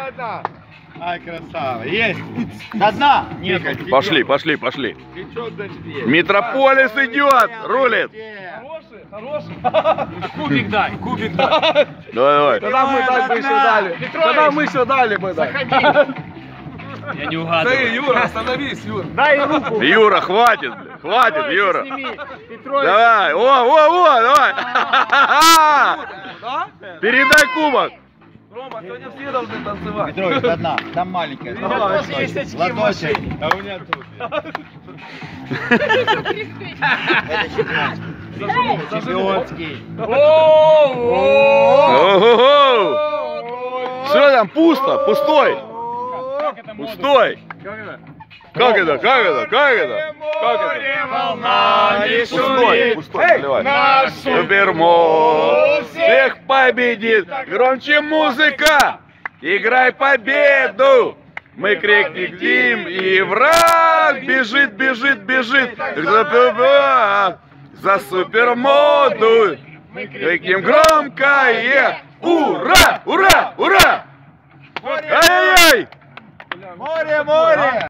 одна. Ай, красава. Есть. До дна. Пошли, пошли, пошли. И что значит есть? Метрополис идет, рулит. Хороший? Кубик дай, кубик дай. Давай, давай. Тогда мы так бы еще дали. Тогда мы еще дали бы. Заходи. Я не угадываю. Ты, Юра, остановись, Юра. Дай руку. Юра, хватит, блядь, хватит, Юра. Сними. Петрович. Давай, о, давай. Да? Передай кубок. Рома, сегодня все должны танцевать. Петрович, до дна. Там маленькая. Просто есть очки в Ладошек. машине. А у меня тут. Это чемпионский. Ого-го. Все там пусто, пустой. Пустой. Как это? Как это? Как это? Как это? Пустой, пустой, наливай. Супермод всех победит. Громче музыка. Играй победу. Мы крикнем, и враг бежит, бежит, бежит. За супермоду. Крикнем громкое.